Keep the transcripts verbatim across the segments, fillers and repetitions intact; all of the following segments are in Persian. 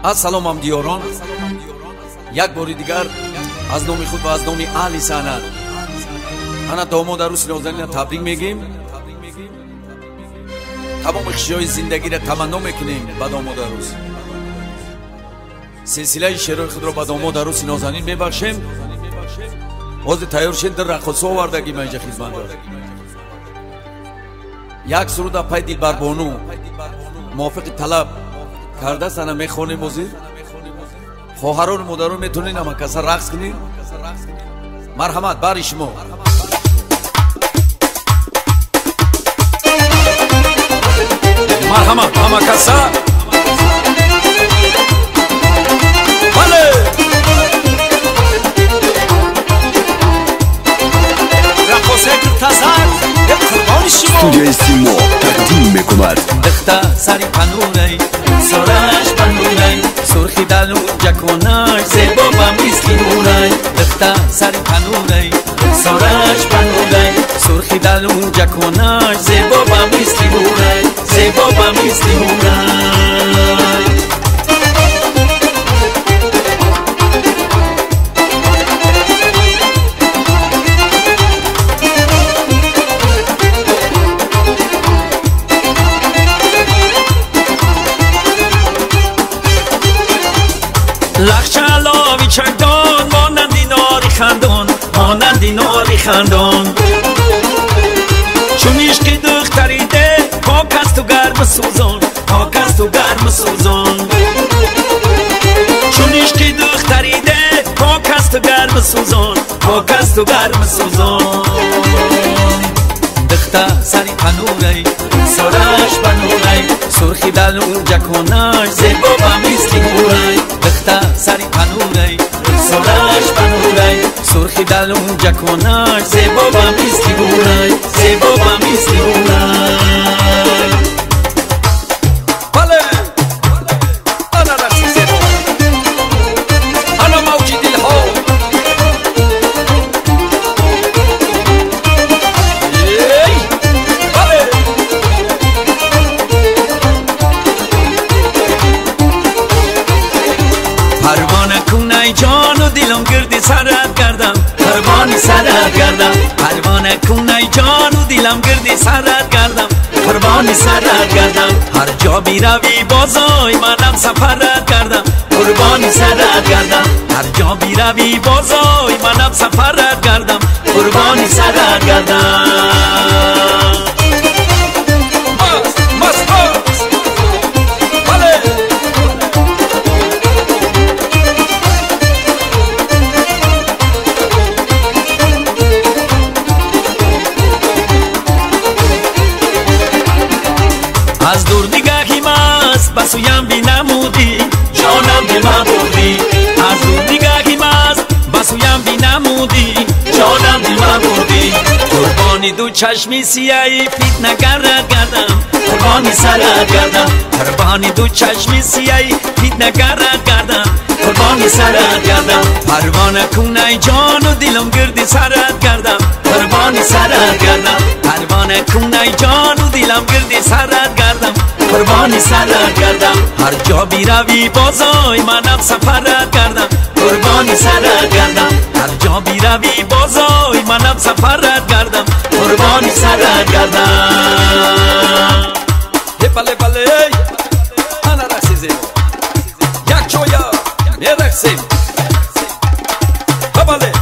ассалом ҳамдиёрон, як бори дигар аз номи худ ва аз номи аҳли санъат ана домод арӯси нозанина табрик мегӯем. тамоми хушиҳои зиндагиро таманно мекунем ба домод арӯс. силсилаи шеърои худро ба домод арӯси нозанин мебахшем. ҳозир тайёр шед, дар рақосо овардагӣ ма инҷа хизмат дорем. як суруда пай дилбарбону мувофиқи талаб кардастана мехонем. ҳозир хоҳарону модарон метавонед ҳамакаса рақс кунед. марҳамат бари шумо. марҳамат ҳамакаса. бале рақосаи таза қурбони шумо. студияи симо тақдим мекунад. дихта сари панурай сораш панурай сурхи далу ҷаконаш зебо ба мисли нурай. дихта сари панурай сораш панурай сурхи далу ҷаконаш зебо ба мисли нурай зебо ба мисли нурай. лахчалови чагдон монанди нори хандон монанди нори хандон чун ишқи духтариде пок асту гарму сӯзон пок асту гарму сӯзон чун ишқи духтариде пок асту гарму сӯзон пок асту гарму сӯзон. дихта сари панурай сораш панурай сурхи далу ҷаконаш зебо ба мисли нурай. дихта сари панурай сораш панурай сурхи далу ҷаконаш зебо ба мисли нурай зебо ба мисли нурай. бале ана рақси зебо ана мавҷи дилҳо. پروانه کونای جان و دلم گردی سرت کردم قربانی سرت کردم. پروانه کونای جان و دلم گردی سرت کردم قربانی سرت کردم. هر جا بیروی بازای منم سفرت کردم قربانی سرت کردم. هر جا بیروی بازای منم سفرت کردم قربانی سرت کردم. از دور نگاهی ماست بسویم بی نمودی جانم به من بردی. از دور نگاهی ماست بسویم بی نمودی جانم به من بردی. قربانی دو چشمی سیاهی فتنه گرد کردم قربانی سرت کردم. قربانی دو چشمی سیاهی فتنه گرد کردم قربانی سرت کردم. پروانه کونای جان و دلم گردی سرت کردم قربانی سرت کردم. پروانه کونای جان و دلم گردی سرت کردم قربانی سرت کردم. هر جا بیروی بازای منم سفرت کردم قربانی سرت کردم. هر جا بیروی بازای منم سفرت کردم قربانی سرت کردم. بله بله انا رقصی زیبا یک جویا میرقصیم. بله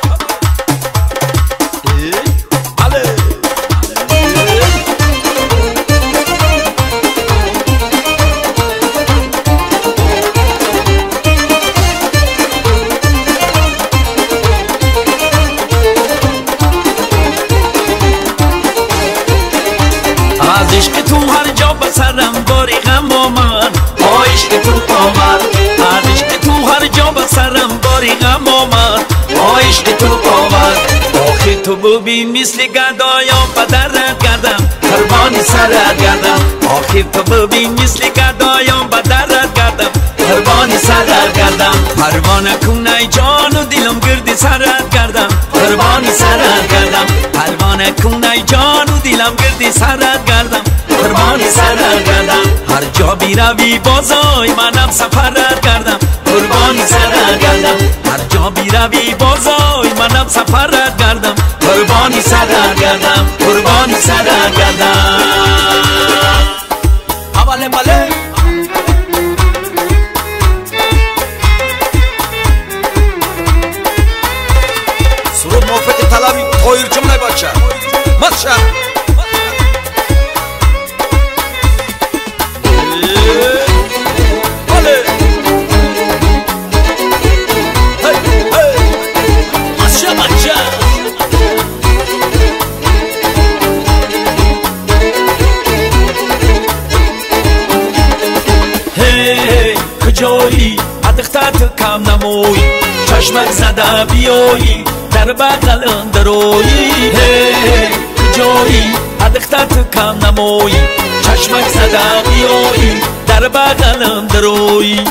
از عشق تو هر جا بسرم باری غم آمد با عشق تو آمد. از عشق تو هر جا بسرم باری غم آمد با عشق تو آمد. آخه تو ببین مثل گدایان بدرت کردم قربانی سرت کردم. آخه تو ببین مثل گدایان بدرت کردم قربانی سرت کردم. پروانه کونای جان و دلم گردی سرت کردم قربانی سرت کردم. پروانه کونای جان و دلم گردی سرت کردم قربانی سرت کردم. هر جا بیروی بازای منم سفرت کردم قربانی سرت گردم هر جا بیروی بازای منم سفرت کردم قربانی سرت گردم قربانی سرت گردم حواله بله سرود موفق طلبی طایر جمله بچه مدشه کجایی ادختت کم نموی چشمک زده بیایی در بغلم دروی کجایی ادختت کم نموی چشمک زده بیایی در بغلم دروی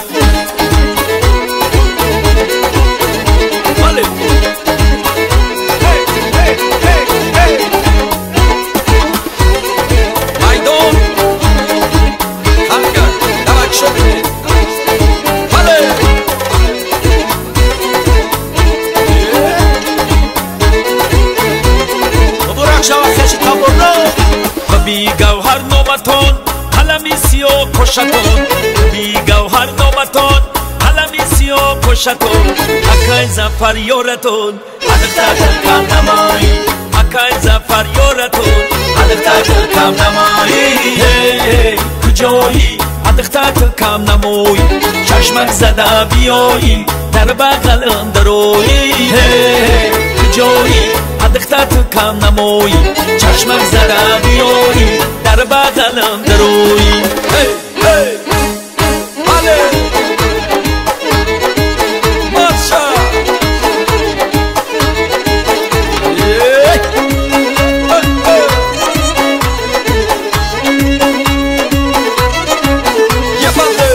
بی گوهر نوبتون قلمی سیاه کشتون بی گوهر نوبتون قلمی سیاه کشتون اکای زفر یورتون ادختت کم نمایی اکای زفر یورتون ادختت کم نمایی کجایی ادختت کم نمایی چشمک زده بیایی در بغلم دروی کجایی ادختت کم نمایی چشمک زده بیایی در بغلم دروی هی هی بله ماشا یه بله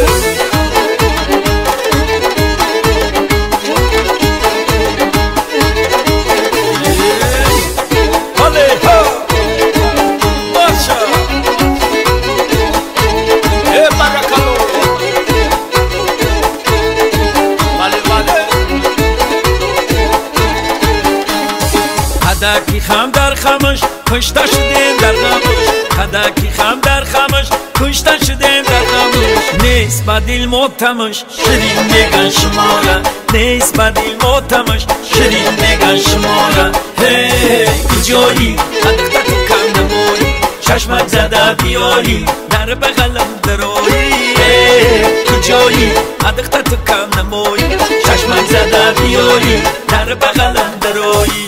خداکی خم در خمش کشته شدیم در غمش خداکی خم در خمش کشته شدیم در غمش نیست با دل موتمش شیرین میگن شما را نیست با دل موتمش شیرین میگن شما را هی کجایی ادختت کم نمایی چشمک زده بیاری در بغلم دروی کجایی ادختت کم نمایی چشمک زده بیاری در بغلم دروی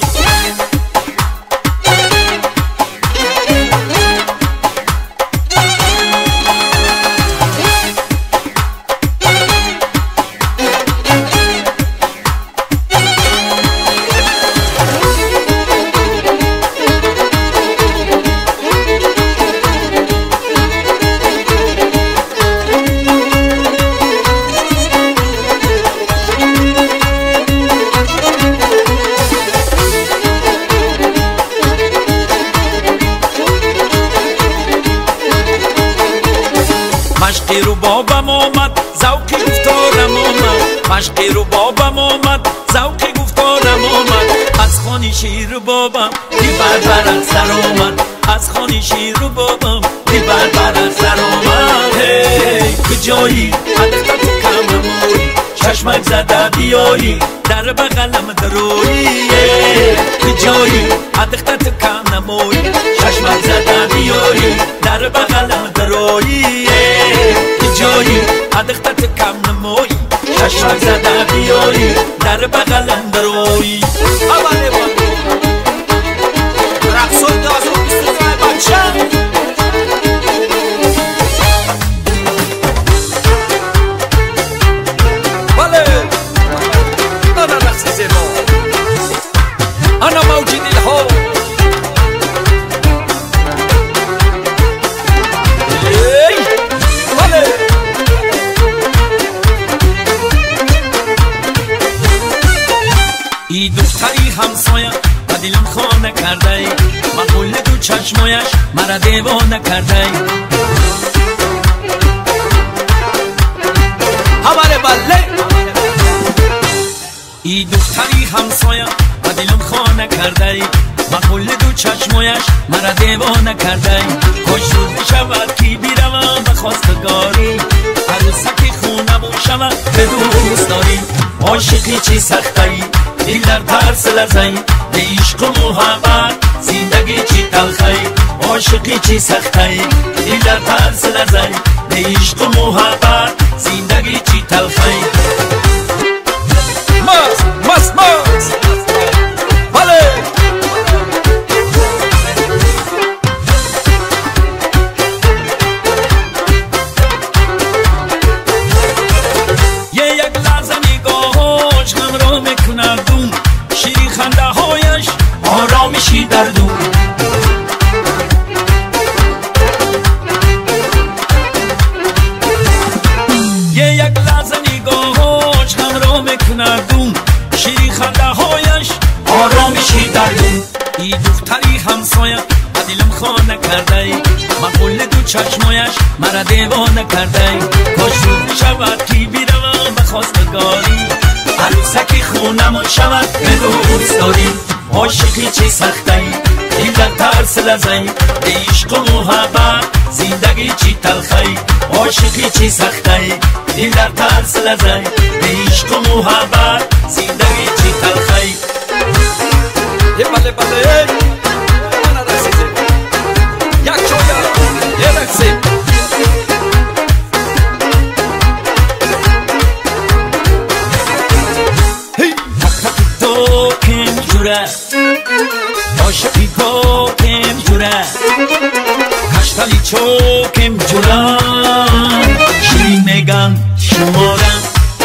مشقی رو بابم آمد ذوقی گفتارم آمد مشقی رو بابم آمد ذوقی گفتارم آمد از خانی شیر رو بابم دی بر بر سر آمد از خانی شیر رو بابم دی بر بر سر آمد هی کجایی ادختت کم نمایی چشمک زده بیایی در بغلم دروی کجایی ادختت کم نمایی چشمک زده بیایی در بغلم دروی کجایی ادختت کم نمایی چشمک زده بیایی در بغلم دروی حواله بله رقصون دازون بیستوزای بچه بله انا رقص زیبا انا موجی دلها بله ای دختری همسایه و دلم خانه کرده مقبول دو چشمایش مرا دیوانه کرده کرده مقول دو چشمایش مرا دیوانه کرده کاش روز بشود که بیروم به خواستگاری عروسک خونمون شود به دوست داری عاشقی چی سخته دل در ترس لرزه به عشق و محبت زندگی چی تلخه عاشقی چی سخته دل در ترس لرزه به عشق و محبت زندگی چی تلخه مست مست مست بله یه یک لحظه نگاهاش غم را میکند دوم شیرین خنده هایش آرامشی در دوم یه یک لحظه نگاهاش غم را میکند دوم شیرین خنده هایش آرامشی در دوم ای دختری همسایه دلم خانه کرده مقول دو چشمایش مرا دیوانه کرده کاش روز شود که بیروم به خواستگاری عروسک خونمون شود به دوست داری عاشقی چی سخته دل در ترس لرزه به عشق و محبت زندگی چی تلخه عاشقی چی سخته دل در ترس لرزه به عشق و محبت زندگی چی تلخه بله بله من رسیده یک چویا یه رقصه تو کم جوره عاشقی تو کم جوره کشتالی چو کم جوره شیرین میگن شمارم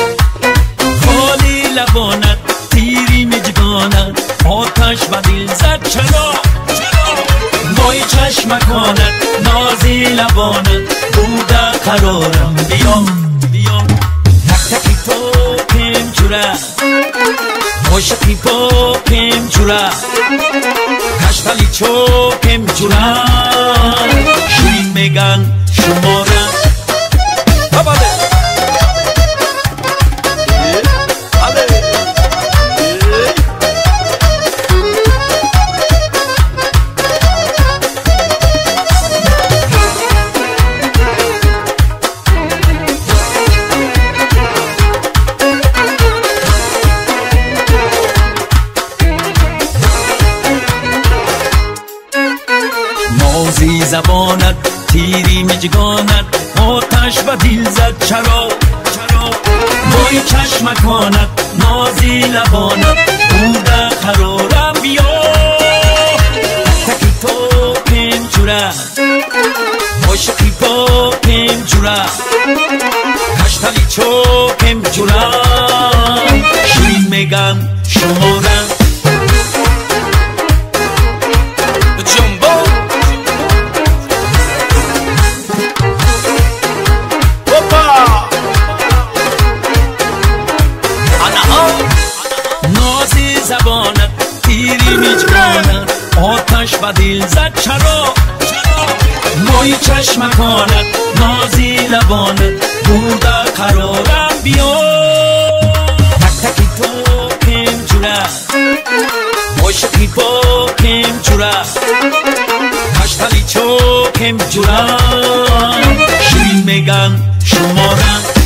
خالی لبانت تیری مجگانت آتش و دل زد چرا مای چشمکانت نازی لبانت بوده قرارم بیام بیام تک تکی تو کم جوره عاشقی تو کم جوره کشتالی چو کم جوره شیرین میگن شمارم بله بله نازی زبانت تیری مجگانت آتش و دل زد چرا چرا مای چشمکانت نازی لبانت بوده قرارم بیا تکی تو کم جوره عاشقی تو کم جوره کشتالی چو کم جوره شیرین میگن شمارم زبانت تیری میجگانت آتش و دل زد چرا مای چشمکانت نازی لبانت بوده قرارم بیا تک تکی تو کم جوره عاشقی تو کم جوره کشتالی چو کم جوره شیرین میگن شمارم